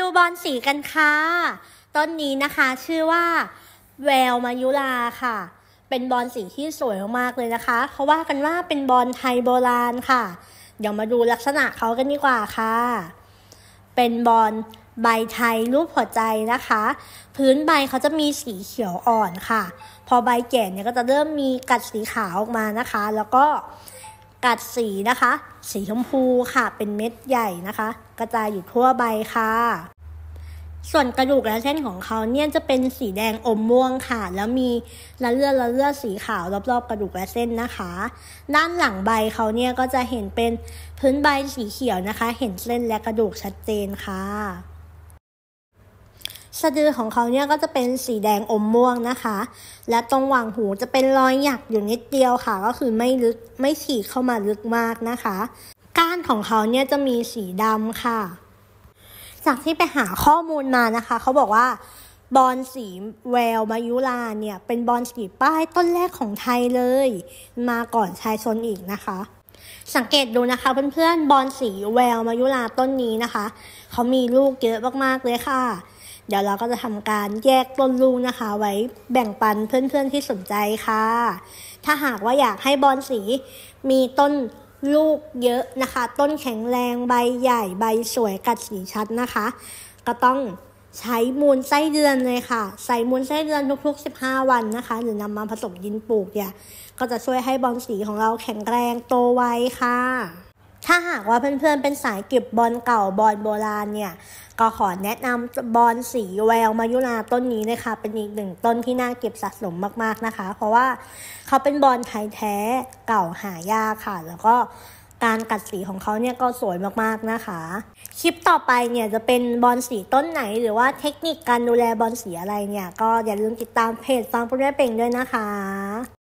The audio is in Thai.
บอลสีกันค่ะต้นนี้นะคะชื่อว่าแววมายุราค่ะเป็นบอลสีที่สวยมากๆเลยนะคะเขาว่ากันว่าเป็นบอลไทยโบราณค่ะเดี๋ยวมาดูลักษณะเขากันดีกว่าค่ะเป็นบอลใบไทยรูปหัวใจนะคะพื้นใบเขาจะมีสีเขียวอ่อนค่ะพอใบแก่เนี่ยก็จะเริ่มมีกัดสีขาวออกมานะคะแล้วก็กัดสีนะคะสีชมพูค่ะเป็นเม็ดใหญ่นะคะกระจายอยู่ทั่วใบค่ะส่วนกระดูกและเส้นของเขาเนี่ยจะเป็นสีแดงอมม่วงค่ะแล้วมีละเลือดสีขาวรอบๆกระดูกและเส้นนะคะด้านหลังใบเขาเนี่ยก็จะเห็นเป็นพื้นใบสีเขียวนะคะเห็นเส้นและกระดูกชัดเจนค่ะสะดือของเขาเนี่ยก็จะเป็นสีแดงอมม่วงนะคะและตรงหว่างหูจะเป็นรอยหยักอยู่นิดเดียวค่ะก็คือไม่ลึกไม่ฉีกเข้ามาลึกมากนะคะก้านของเขาเนี่ยจะมีสีดำค่ะจากที่ไปหาข้อมูลมานะคะเขาบอกว่าบอลสีแววมายุราเนี่ยเป็นบอลสีป้ายต้นแรกของไทยเลยมาก่อนชายชนอีกนะคะสังเกตดูนะคะเพื่อนๆบอลสีแววมายุราต้นนี้นะคะเขามีลูกเยอะมากๆเลยค่ะเดี๋ยวเราก็จะทำการแยกต้นลูกนะคะไว้แบ่งปันเพื่อนๆที่สนใจค่ะถ้าหากว่าอยากให้บอลสีมีต้นลูกเยอะนะคะต้นแข็งแรงใบใหญ่ใบสวยกัดสีชัดนะคะก็ต้องใช้มูลไส้เดือนเลยค่ะใส่มูลไส้เดือนทุกๆ15วันนะคะหรือนำมาผสมดินปลูกเนี่ยก็จะช่วยให้บอลสีของเราแข็งแรงโตไวค่ะถ้าหากว่าเพื่อนๆเป็นสายเก็บบอลเก่าบอลโบราณเนี่ยก็ขอแนะนำบอลสีแววมายุราต้นนี้เลยค่ะเป็นอีกหนึ่งต้นที่น่าเก็บสะสมมากๆนะคะเพราะว่าเขาเป็นบอลไทยแท้เก่าหายากค่ะแล้วก็การกัดสีของเขาเนี่ยก็สวยมากๆนะคะคลิปต่อไปเนี่ยจะเป็นบอลสีต้นไหนหรือว่าเทคนิคการดูแลบอลสีอะไรเนี่ยก็อย่าลืมติดตามเพจฟังปุ้ยแม่เป่งด้วยนะคะ